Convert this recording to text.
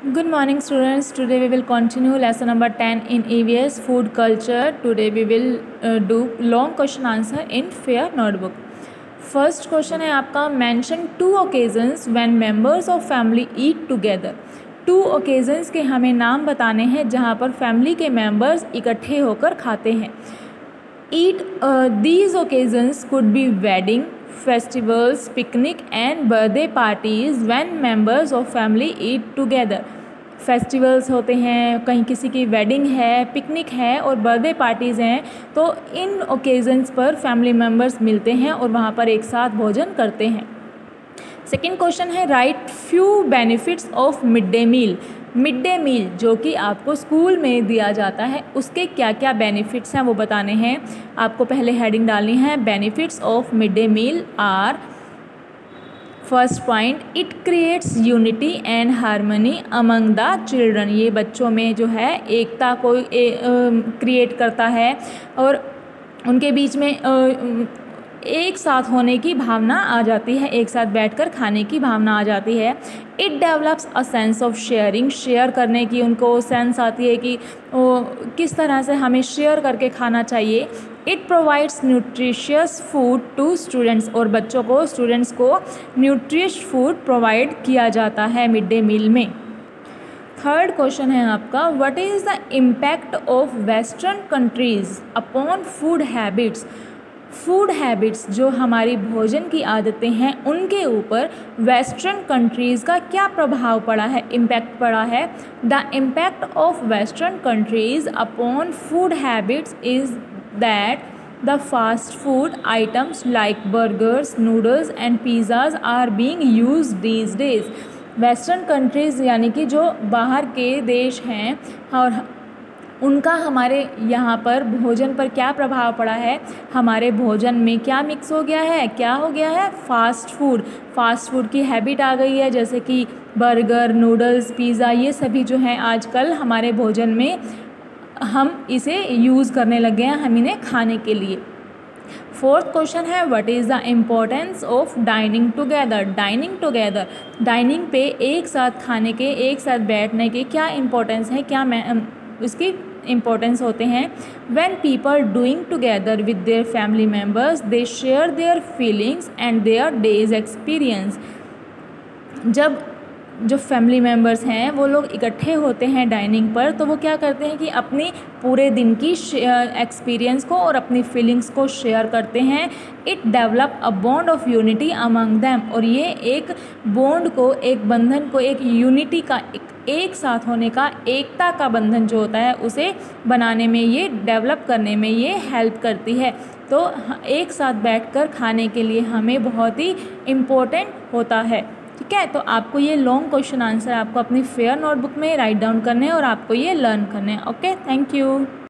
Good morning students. Today we will continue lesson number 10 in EVS food culture. Today we will do long question answer in fair notebook. First question है आपका, mention 2 occasions when members of family eat together. 2 occasions के हमें नाम बताने हैं जहाँ पर family के मेंबर्स इकट्ठे होकर खाते हैं. These occasions could be wedding, festivals, picnic and birthday parties when members of family eat together. Festivals होते हैं, कहीं किसी की वेडिंग है, पिकनिक है और बर्थडे पार्टीज़ हैं, तो इन ओकेजन्स पर फैमिली मेम्बर्स मिलते हैं और वहाँ पर एक साथ भोजन करते हैं. सेकेंड क्वेश्चन है, write few benefits of mid day meal. Mid day meal जो कि आपको स्कूल में दिया जाता है उसके क्या क्या बेनिफिट्स हैं वो बताने हैं. आपको पहले हेडिंग डालनी है, benefits of mid day meal are. First point, it creates unity and harmony among the children. ये बच्चों में जो है एकता को क्रिएट करता है और उनके बीच में एक साथ होने की भावना आ जाती है, एक साथ बैठकर खाने की भावना आ जाती है. It develops a sense of sharing. Share करने की उनको सेंस आती है कि किस तरह से हमें शेयर करके खाना चाहिए. It provides nutritious food to students. और बच्चों को, स्टूडेंट्स को न्यूट्रिश फूड प्रोवाइड किया जाता है मिड डे मील में. थर्ड क्वेश्चन है आपका, what is the impact of western countries upon food habits. Food habits जो हमारी भोजन की आदतें हैं उनके ऊपर वेस्टर्न कंट्रीज़ का क्या प्रभाव पड़ा है, इम्पैक्ट पड़ा है. The impact of western countries upon food habits is that the fast food items like burgers, noodles and pizzas are being used these days. Western countries यानी कि जो बाहर के देश हैं और उनका हमारे यहाँ पर भोजन पर क्या प्रभाव पड़ा है. हमारे भोजन में क्या मिक्स हो गया है, क्या हो गया है, फास्ट फूड की हैबिट आ गई है. जैसे कि बर्गर, नूडल्स, पिज़्ज़ा, ये सभी जो हैं आजकल हमारे भोजन में हम इसे यूज़ करने लगे हैं, हम इन्हें खाने के लिए. फोर्थ क्वेश्चन है, what is the importance of dining together. Dining पे एक साथ खाने के, एक साथ बैठने के क्या इम्पोर्टेंस है, क्या उसकी इम्पोर्टेंस होते हैं. When people doing together with their family members they share their feelings and their days experience. जब जो फैमिली मेम्बर्स हैं वो लोग इकट्ठे होते हैं डाइनिंग पर, तो वो क्या करते हैं कि अपनी पूरे दिन की एक्सपीरियंस को और अपनी फीलिंग्स को शेयर करते हैं. It develop a bond of unity among them. और ये एक बॉन्ड को, एक बंधन को, एक यूनिटी का, एक साथ होने का, एकता का बंधन जो होता है उसे बनाने में, ये डेवलप करने में ये हेल्प करती है. तो एक साथ बैठकर खाने के लिए हमें बहुत ही इम्पोर्टेंट होता है. ठीक है, तो आपको ये लॉन्ग क्वेश्चन आंसर आपको अपनी फेयर नोटबुक में राइट डाउन करने हैं और आपको ये लर्न करने हैं. Okay, thank you.